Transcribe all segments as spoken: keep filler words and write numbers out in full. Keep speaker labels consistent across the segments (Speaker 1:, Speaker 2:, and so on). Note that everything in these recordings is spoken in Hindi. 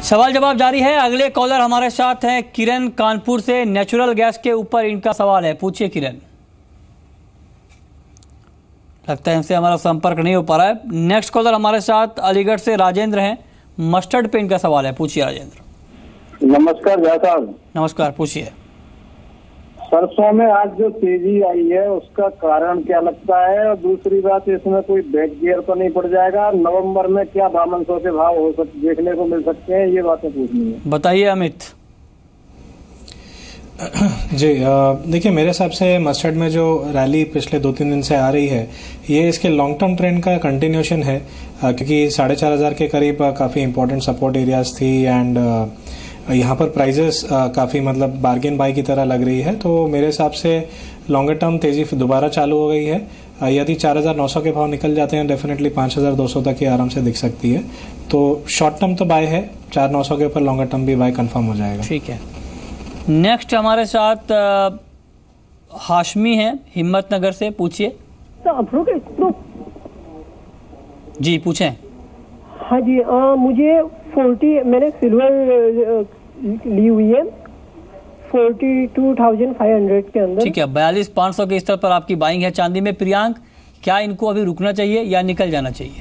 Speaker 1: सवाल जवाब जारी है। अगले कॉलर हमारे साथ हैं किरण कानपुर से। नेचुरल गैस के ऊपर इनका सवाल है, पूछिए किरण। लगता है इनसे हमारा संपर्क नहीं हो पा रहा है। नेक्स्ट कॉलर हमारे साथ अलीगढ़ से राजेंद्र हैं। मस्टर्ड पे इनका सवाल है, पूछिए राजेंद्र।
Speaker 2: नमस्कार जय साहब।
Speaker 1: नमस्कार, पूछिए।
Speaker 2: सरसों में आज जो तेजी आई है उसका कारण क्या लगता है, और दूसरी बात इसमें कोई बैक गियर तो नहीं पड़ जाएगा? नवंबर में क्या बामनसौ के भाव हो सकते देखने को मिल सकते हैं, ये बातें पूछनी है।
Speaker 1: बताइए अमित।
Speaker 3: जी देखिए, मेरे हिसाब से मस्टर्ड में जो रैली पिछले दो तीन दिन से आ रही है ये इसके लॉन्ग टर्म ट्रेंड का कंटिन्यूएशन है, क्योंकि साढ़े चार हज़ार के करीब काफ़ी इंपॉर्टेंट सपोर्ट एरियाज थी एंड यहाँ पर प्राइजेस काफ़ी मतलब बार्गेन बाई की तरह लग रही है। तो मेरे हिसाब से लॉन्गर टर्म तेज़ी दोबारा चालू हो गई है। यदि चार हज़ार नौ सौ के भाव निकल जाते हैं डेफिनेटली पाँच हज़ार दो सौ तक की आराम से दिख सकती है। तो शॉर्ट टर्म तो बाय है, चार नौ सौ के ऊपर लॉन्गर टर्म भी बाय कंफर्म हो जाएगा।
Speaker 1: ठीक है। नेक्स्ट हमारे साथ हाशमी हैं हिम्मतनगर से, पूछिए। जी पूछें।
Speaker 4: हाँ जी, आ, मुझे फोर्टी मैंने सिल्वर ली हुई है forty two thousand five hundred के अंदर।
Speaker 1: ठीक है, बयालीस पाँच सौ के स्तर पर आपकी बाइंग है चांदी में। प्रियांक, क्या इनको अभी रुकना चाहिए या निकल जाना चाहिए?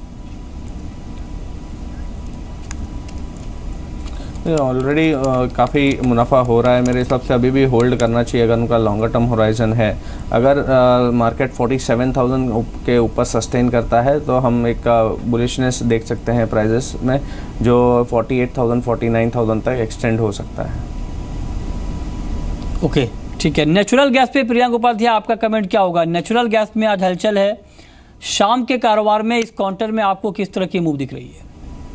Speaker 5: ऑलरेडी काफ़ी मुनाफा हो रहा है, मेरे हिसाब से अभी भी होल्ड करना चाहिए अगर उनका लॉन्गर टर्म होराइजन है। अगर मार्केट फोर्टी सेवन थाउजेंड के ऊपर सस्टेन करता है तो हम एक बुलिशनेस देख सकते हैं प्राइजेस में, जो forty eight thousand forty nine thousand तक एक्सटेंड हो सकता है।
Speaker 1: ओके okay, ठीक है। नेचुरल गैस पे प्रियांक उपाध्याय, आपका कमेंट क्या होगा? नेचुरल गैस में आज हलचल है, शाम के कारोबार में इस काउंटर में आपको किस तरह की मूव दिख रही है?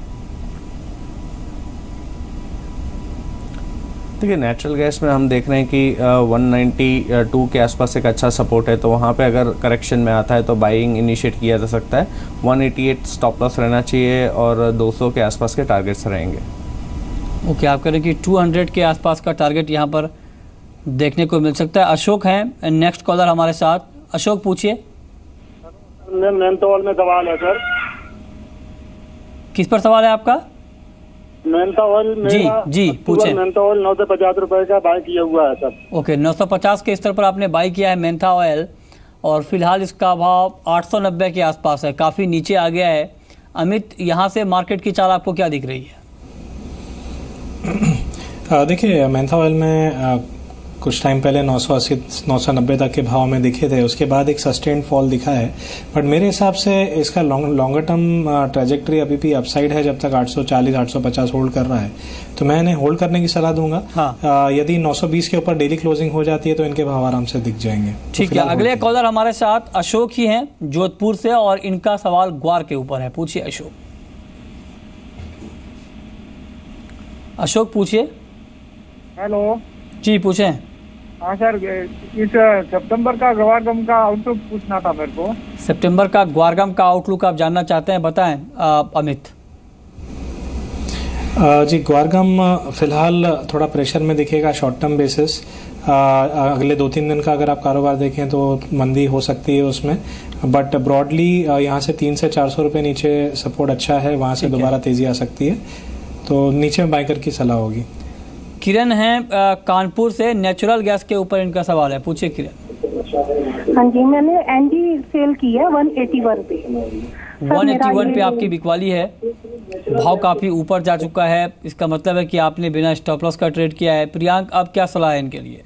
Speaker 5: देखिए, नेचुरल गैस में हम देख रहे हैं कि वन नाइन्टी टू के आसपास एक अच्छा सपोर्ट है, तो वहाँ पे अगर करेक्शन में आता है तो बाइंग इनिशिएट किया जा सकता है। One eighty eight stop loss रहना चाहिए और दो सौ के आसपास के टारगेट्स रहेंगे।
Speaker 1: ओके okay, आप कह रहे हैं कि टू हंड्रेड के आसपास का टारगेट यहाँ पर देखने को मिल सकता है। अशोक हैं नेक्स्ट कॉलर हमारे साथ। अशोक, पूछिए।
Speaker 2: मेंथोल में सवाल है सर।
Speaker 1: किस पर सवाल है आपका?
Speaker 2: मेंथा ऑयल
Speaker 1: जी जी पूछें।
Speaker 2: मेंथा ऑयल नौ सौ पचास रुपए का बाय किया हुआ है सर।
Speaker 1: ओके, नौ सौ पचास के स्तर पर आपने बाय किया है मेंथा ऑयल, और फिलहाल इसका भाव आठ सौ नब्बे के आसपास है, काफ़ी नीचे आ गया है। अमित, यहाँ से मार्केट की चाल आपको क्या दिख रही है?
Speaker 3: देखिए, मेंथा ऑयल में आ, कुछ टाइम पहले नौ सौ अस्सी नौ सौ नब्बे तक के भाव में दिखे थे, उसके बाद एक सस्टेन्ड फॉल दिखा है। बट मेरे हिसाब से इसका लॉन्ग लॉन्गर टर्म ट्रेजेक्ट्री अभी भी अपसाइड है, जब तक आठ सौ चालीस आठ सौ पचास होल्ड कर रहा है तो मैं इन्हें होल्ड करने की सलाह दूंगा। हाँ। यदि नौ सौ बीस के ऊपर डेली क्लोजिंग हो जाती है तो इनके भाव आराम से दिख जाएंगे।
Speaker 1: ठीक है, अगले कॉलर हमारे साथ अशोक ही हैं जोधपुर से, और इनका सवाल ग्वार के ऊपर है। पूछिए अशोक। अशोक पूछिए।
Speaker 2: हेलो
Speaker 1: जी पूछें।
Speaker 2: हाँ सर, इस सितंबर का ग्वारगम का आउटलुक पूछना था मेरे को।
Speaker 1: सितंबर का ग्वारगम का आउटलुक आप जानना चाहते हैं, बताएं अमित।
Speaker 3: जी, ग्वारगम फिलहाल थोड़ा प्रेशर में दिखेगा शॉर्ट टर्म बेसिस। अगले दो तीन दिन का अगर आप कारोबार देखें तो मंदी हो सकती है उसमें, बट ब्रॉडली यहाँ से तीन से चार सौ रुपये नीचे सपोर्ट अच्छा है, वहाँ से दोबारा तेजी आ सकती है, तो नीचे में बाइकर की सलाह होगी।
Speaker 1: किरण हैं कानपुर से। नेचुरल गैस के ऊपर इनका सवाल है, पूछिए किरण।
Speaker 4: हाँ जी, मैंने एनडी सेल की है वन एटी वन पे।
Speaker 1: वन एटी वन पे आपकी बिकवाली है, भाव काफी ऊपर जा चुका है, इसका मतलब है कि आपने बिना स्टॉप लॉस का ट्रेड किया है। प्रियांक, अब क्या सलाह है इनके लिए?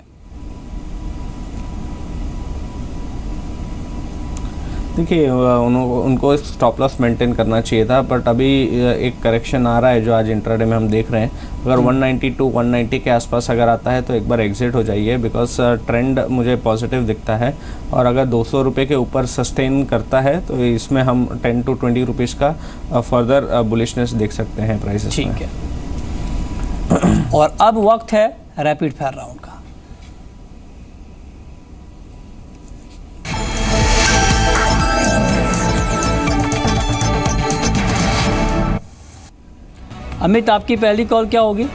Speaker 5: देखिए, उनको उनको स्टॉप लॉस मेंटेन करना चाहिए था, बट अभी एक करेक्शन आ रहा है जो आज इंट्राडे में हम देख रहे हैं। अगर one ninety two one ninety के आसपास अगर आता है तो एक बार एग्जिट हो जाइए, बिकॉज ट्रेंड मुझे पॉजिटिव दिखता है। और अगर दो सौ रुपये के ऊपर सस्टेन करता है तो इसमें हम टेन टू ट्वेंटी रुपीज़ का फर्दर बुलिशनेस देख सकते हैं प्राइसेस में।
Speaker 1: ठीक है, और अब वक्त है रैपिड फायर राउंड का। अमित, आपकी पहली कॉल क्या होगी?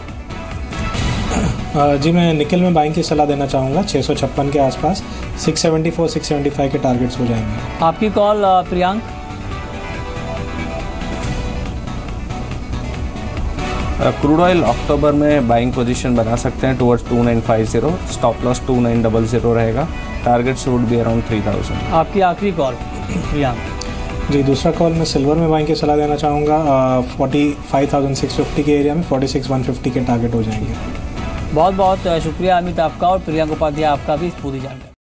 Speaker 3: जी, मैं निकल में बाइंग की सलाह देना चाहूँगा छः सौ छप्पन के आसपास। Six seventy four six seventy five के टारगेट्स हो जाएंगे।
Speaker 1: आपकी call Priyank?
Speaker 5: Crude oil October में बाइंग पोजीशन बना सकते हैं towards two nine five zero, stop loss two nine double zero रहेगा, targets would be around three thousand.
Speaker 1: आपकी आखिरी कॉल प्रियांक।
Speaker 3: जी, दूसरा कॉल मैं सिल्वर में बाइंग की सलाह देना चाहूँगा। Forty five thousand six fifty के एरिया में फोर्टी सिक्स वन फिफ्टी के टारगेट हो जाएंगे।
Speaker 1: बहुत बहुत शुक्रिया अमित आपका और प्रियांक उपाध्याय आपका भी इस पूरी जानकारी।